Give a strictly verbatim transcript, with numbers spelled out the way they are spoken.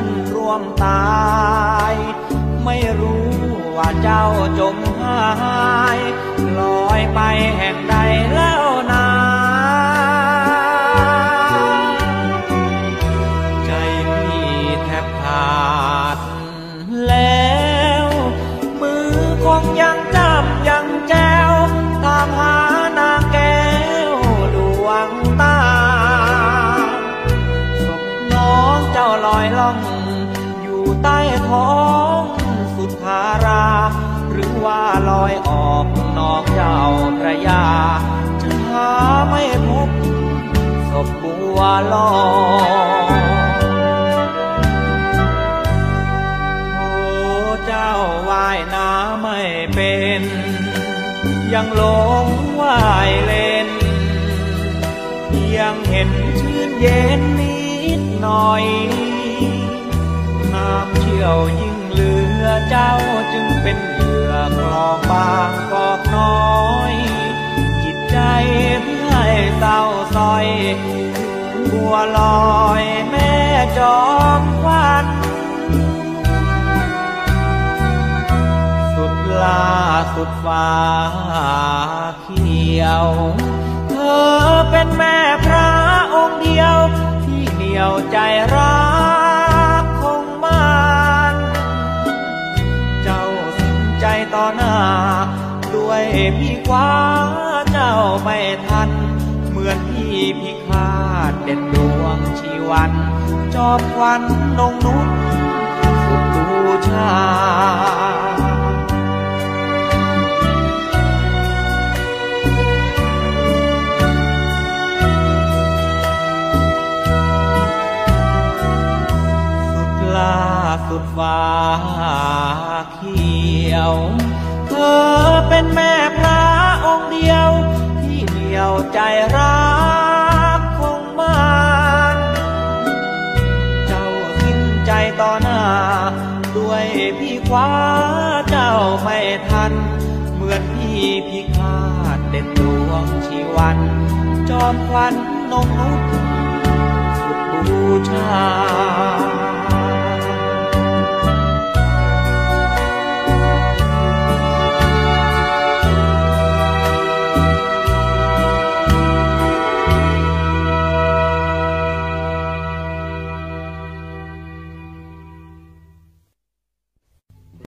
อนร่วมตายไม่รู้ว่าเจ้าจมหายลอยไปแห่งใดแล้วนาใจพี่แทบขาดแล้วมือคงยังจำยังแจ้วตามหานางแก้วดวงตาศพน้องเจ้าลอยล่องอยู่ใต้ท้องสุธาราหรือว่าลอยออกนอกเจ้าพระยาจะหาไม่พบศพบัวลอยโอ้เจ้าว่ายน้ำไม่เป็นยังหลงว่ายเล่นยังเห็นชื่นเย็นนิดหน่อยน้ำเชี่ยวยิ่งเหลือเจ้าจึงเป็นเหยื่อคลองบางกอกน้อยจิตใจพี่ให้เศร้าซอยบัวลอยแม่จอมควันสุดลาสุดฟ้าเขียวเธอเป็นแม่พระองค์เดียวที่เหนี่ยวใจรักคงมันเจ้าสิ้นใจต่อหน้าด้วยพี่คว้าเจ้าไม่ทันเหมือนที่พี่คาดเด็ดดวงชีวันจอมควันนงนุษย์สุดบูชาสุดฟ้าเขียวเธอเป็นแม่พระองค์เดียวที่เหนี่ยวใจรักคงมันเจ้าสิ้นใจต่อหน้าด้วยพี่คว้าเจ้าไม่ทันเหมือนพี่พิฆาตเด็ดดวงชีวันจอมควันนงนุษย์สุดบูชา